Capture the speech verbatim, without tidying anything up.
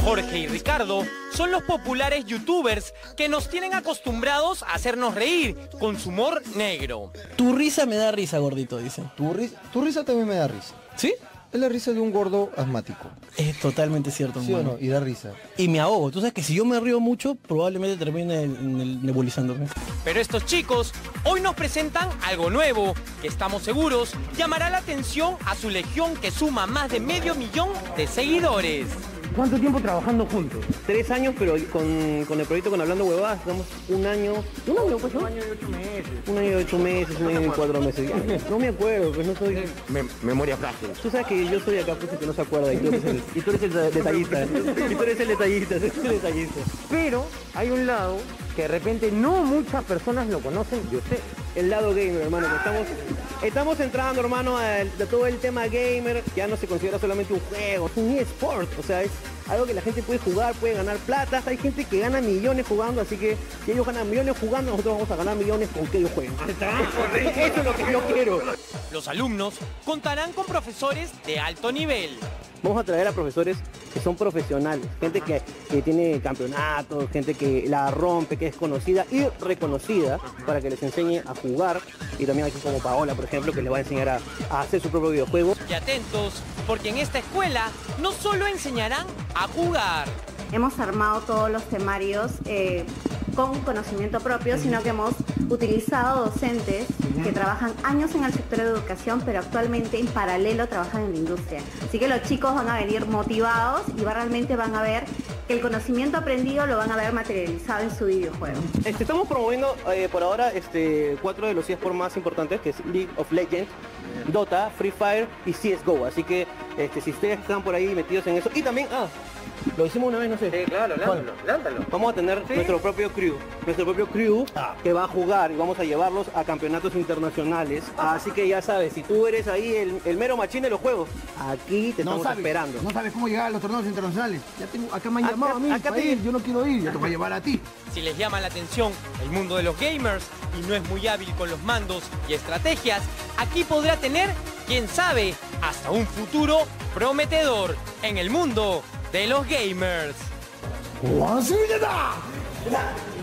Jorge y Ricardo son los populares youtubers que nos tienen acostumbrados a hacernos reír con su humor negro. Tu risa me da risa, gordito, dice. Tu, ri tu risa también me da risa. ¿Sí? Es la risa de un gordo asmático. Es totalmente cierto, ¿Sí hermano. o no? Y da risa. Y me ahogo. Tú sabes que si yo me río mucho, probablemente termine en el nebulizándome. Pero estos chicos hoy nos presentan algo nuevo, que estamos seguros llamará la atención a su legión que suma más de medio millón de seguidores. ¿Cuánto tiempo trabajando juntos? Tres años, pero con, con el proyecto con Hablando Huevadas, estamos un año... ¿Un año, pues, ¿no? Un año y ocho meses. Un año y ocho meses, un año y cuatro meses. No me acuerdo, pues no soy... Me, memoria frágil. Tú sabes que yo soy acá, pues, el que no se acuerda, y tú eres el, y tú eres el detallista. Y tú eres el detallista, tú eres el detallista. Pero hay un lado que de repente no muchas personas lo conocen, yo sé. El lado gamer, hermano, que estamos, estamos entrando, hermano, a, el- a todo el tema gamer. Ya no se considera solamente un juego, es un eSport, o sea, es algo que la gente puede jugar, puede ganar plata. Hay gente que gana millones jugando, así que si ellos ganan millones jugando, nosotros vamos a ganar millones con que ellos jueguen. Eso es lo que yo quiero. Los alumnos contarán con profesores de alto nivel. Vamos a traer a profesores que son profesionales, gente que, que tiene campeonatos, gente que la rompe, que es conocida y reconocida, para que les enseñe a jugar. Y también aquí como Paola, por ejemplo, que les va a enseñar a, a hacer su propio videojuego. Y atentos, porque en esta escuela no solo enseñarán a jugar. Hemos armado todos los temarios eh, con conocimiento propio, sino que hemos utilizado docentes que trabajan años en el sector de educación, pero actualmente en paralelo trabajan en la industria. Así que los chicos van a venir motivados y va- realmente van a ver que el conocimiento aprendido lo van a ver materializado en su videojuego. Este, estamos promoviendo eh, por ahora este, cuatro de los eSports más importantes, que es League of Legends, Dota, Free Fire y C S G O. Así que este, si ustedes están por ahí metidos en eso, y también, ah, lo hicimos una vez, no sé. Sí, claro, lándalo, lándalo. Vamos a tener Sí. nuestro propio crew, nuestro propio crew que va a jugar y vamos a llevarlos a campeonatos internacionales. Así que ya sabes, si tú eres ahí el, el mero machín de los juegos, aquí te estamos esperando. No sabes cómo llegar a los torneos internacionales. Ya tengo, acá me han Acá- llamado a mí acá para te- ir, yo no quiero ir, ya te voy a llevar a ti. Si les llama la atención el mundo de los gamers y no es muy hábil con los mandos y estrategias, aquí podrá tener, quién sabe, hasta un futuro prometedor en el mundo de los gamers. ¡Guau, sí, ya está!